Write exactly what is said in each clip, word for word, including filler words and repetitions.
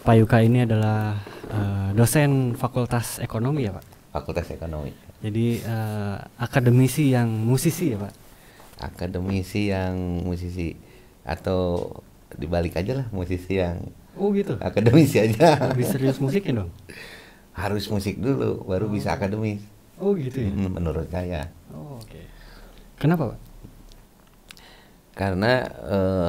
Pak Yuka ini adalah uh, dosen Fakultas Ekonomi ya Pak? Fakultas Ekonomi. Jadi uh, akademisi yang musisi ya Pak? Akademisi yang musisi, atau dibalik aja lah, musisi yang oh gitu, akademisi aja. lebih serius musiknya dong? Harus musik dulu baru oh. bisa akademis. Oh gitu ya? Menurut saya. Oh, oke. Okay. Kenapa Pak? Karena uh,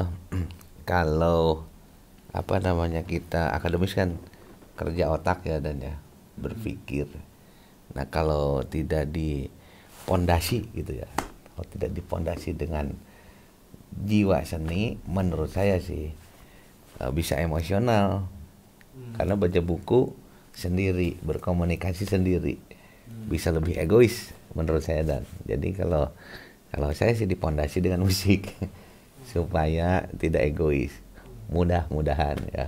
kalau apa namanya kita akademis kan kerja otak ya dan ya berpikir. Nah kalau tidak dipondasi gitu ya, kalau tidak dipondasi dengan jiwa seni, menurut saya sih uh, bisa emosional. Hmm. Karena baca buku sendiri, berkomunikasi sendiri, hmm. bisa lebih egois menurut saya. Dan jadi kalau kalau saya sih dipondasi dengan musik supaya tidak egois, mudah-mudahan ya.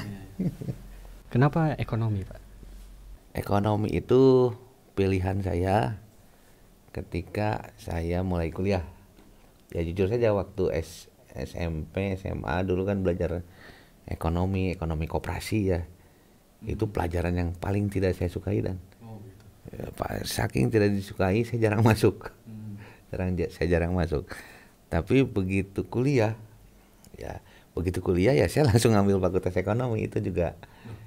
Kenapa ekonomi Pak? Ekonomi itu pilihan saya ketika saya mulai kuliah. Ya jujur saja waktu S, SMP, S M A dulu kan belajar ekonomi, ekonomi koperasi ya. Hmm. Itu pelajaran yang paling tidak saya sukai dan oh, gitu. Ya, Pak, saking tidak disukai saya jarang masuk. Hmm. Jarang saya jarang masuk. Tapi begitu kuliah, ya begitu kuliah ya saya langsung ngambil Fakultas Ekonomi. Itu juga hmm.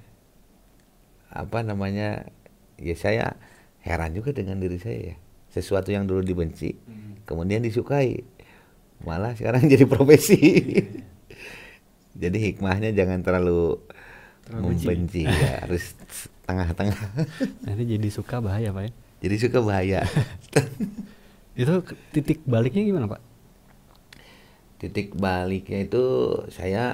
apa namanya, ya saya heran juga dengan diri saya ya. Sesuatu yang dulu dibenci, hmm. kemudian disukai, malah sekarang jadi profesi. Jadi hikmahnya jangan terlalu, terlalu membenci ya, harus tengah-tengah. Nanti jadi suka bahaya Pak ya? Jadi suka bahaya. Itu titik baliknya gimana Pak? Titik baliknya itu saya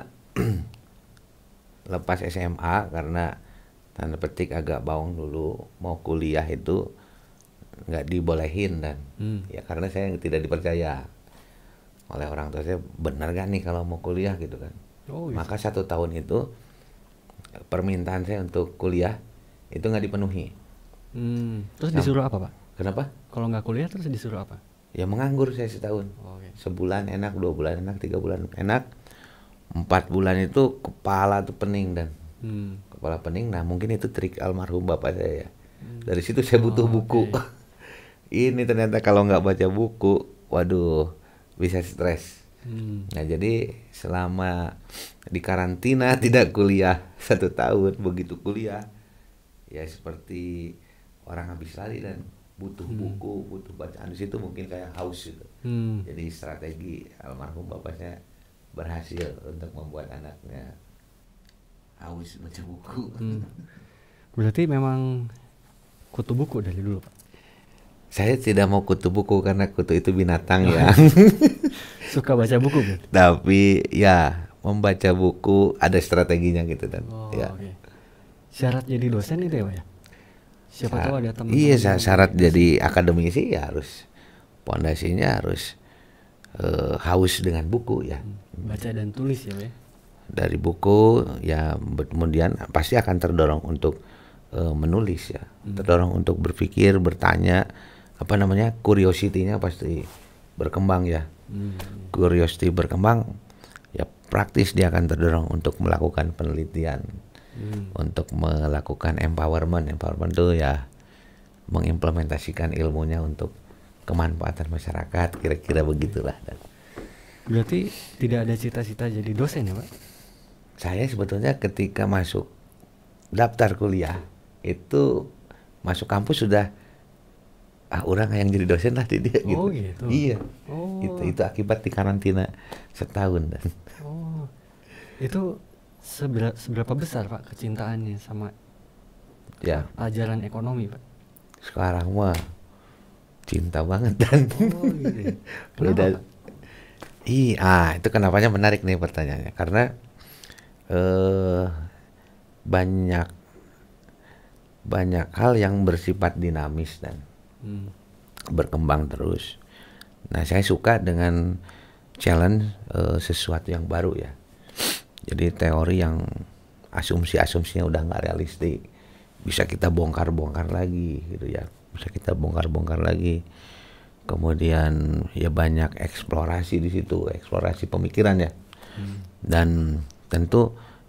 lepas S M A karena tanda petik agak bawang dulu, mau kuliah itu nggak dibolehin dan hmm. ya karena saya tidak dipercaya oleh orang tua saya, benar gak nih kalau mau kuliah gitu kan. Oh, gitu. Maka satu tahun itu permintaan saya untuk kuliah itu nggak dipenuhi. Hmm. Terus nah, disuruh apa Pak? Kenapa? Kalau nggak kuliah terus disuruh apa? Ya menganggur saya setahun. Oh, okay. Sebulan enak, dua bulan enak, tiga bulan enak, empat bulan itu kepala tuh pening dan hmm. kepala pening. Nah mungkin itu trik almarhum bapak saya ya. Hmm. Dari situ saya butuh oh, buku. Okay. Ini ternyata kalau nggak baca buku, waduh bisa stres. Hmm. Nah jadi selama di karantina tidak kuliah satu tahun, begitu kuliah ya seperti orang habis lari dan butuh hmm. buku, butuh bacaan. Di situ mungkin kayak haus gitu. Hmm. Jadi strategi almarhum bapaknya berhasil untuk membuat anaknya haus baca buku. Hmm. Berarti memang kutu buku dari dulu Pak? Saya tidak mau kutu buku karena kutu itu binatang ya. Suka baca buku kan? Tapi ya membaca buku ada strateginya gitu dan oh, ya. Okay. Syarat jadi dosen itu ya Pak ya? Siapa Sa- tahu ada teman. Iya syarat jadi akademisi ya harus pondasinya harus uh, haus dengan buku ya. Baca dan tulis ya Pak ya? Dari buku ya kemudian pasti akan terdorong untuk uh, menulis ya. Hmm. Terdorong untuk berpikir, bertanya, apa namanya, curiosity-nya pasti berkembang ya. Hmm. Curiosity berkembang ya praktis dia akan terdorong untuk melakukan penelitian, hmm. untuk melakukan empowerment. Empowerment itu ya mengimplementasikan ilmunya untuk kemanfaatan masyarakat, kira-kira begitulah. Berarti tidak ada cita-cita jadi dosen ya Pak? Saya sebetulnya ketika masuk daftar kuliah itu masuk kampus sudah ah orang yang jadi dosen lah di dia gitu. Oh gitu. Iya. Oh. Itu itu akibat di karantina setahun dan. Oh. Itu seberapa, seberapa besar Pak kecintaannya sama ya ajaran ekonomi Pak? Sekarang mah cinta banget dan. Oh gitu. Beda. Iya, itu kenapanya menarik nih pertanyaannya karena eh banyak banyak hal yang bersifat dinamis dan Hmm. berkembang terus. Nah saya suka dengan challenge uh, sesuatu yang baru ya. Jadi teori yang asumsi-asumsinya udah nggak realistik bisa kita bongkar-bongkar lagi gitu ya. Bisa kita bongkar-bongkar lagi. Kemudian ya banyak eksplorasi di situ, eksplorasi pemikiran ya. Hmm. Dan tentu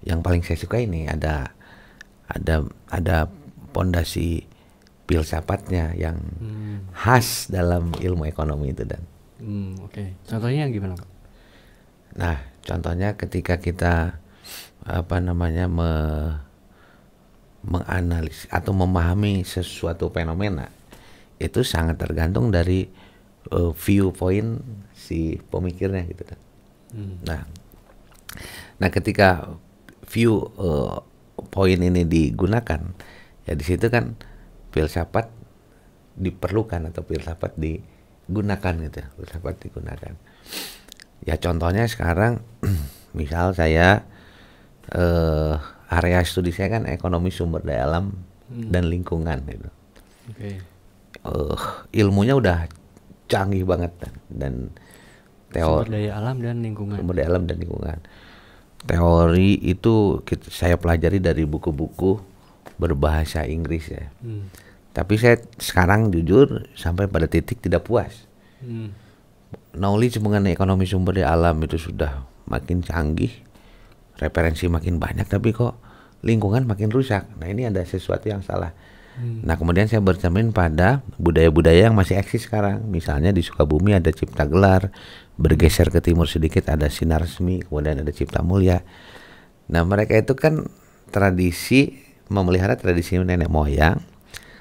yang paling saya suka ini ada ada ada pondasi filsafatnya yang Hmm. khas dalam ilmu ekonomi itu dan. Hmm, oke. Okay. Contohnya gimana, Pak? Nah, contohnya ketika kita apa namanya me, menganalisis atau memahami sesuatu fenomena itu sangat tergantung dari uh, viewpoint si pemikirnya gitu kan. Hmm. Nah, nah ketika view uh, point ini digunakan, ya di situ kan filsafat diperlukan atau filsafat digunakan gitu, filsafat digunakan. Ya contohnya sekarang, misal saya uh, area studi saya kan ekonomi sumber daya alam hmm. dan lingkungan gitu. Okay. Uh, ilmunya udah canggih banget dan, dan teori sumber daya alam dan lingkungan. Sumber daya alam dan lingkungan. Teori itu kita, saya pelajari dari buku-buku berbahasa Inggris ya. Hmm. Tapi saya sekarang jujur sampai pada titik tidak puas. Hmm. Knowledge mengenai ekonomi sumber daya alam itu sudah makin canggih, referensi makin banyak, tapi kok lingkungan makin rusak. Nah ini ada sesuatu yang salah. Hmm. Nah kemudian saya bercermin pada budaya-budaya yang masih eksis sekarang. Misalnya di Sukabumi ada Cipta Gelar, bergeser ke timur sedikit ada Sinar Resmi, kemudian ada Cipta Mulia. Nah mereka itu kan tradisi, memelihara tradisi nenek moyang.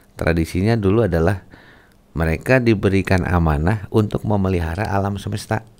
Tradisinya dulu adalah mereka diberikan amanah untuk memelihara alam semesta.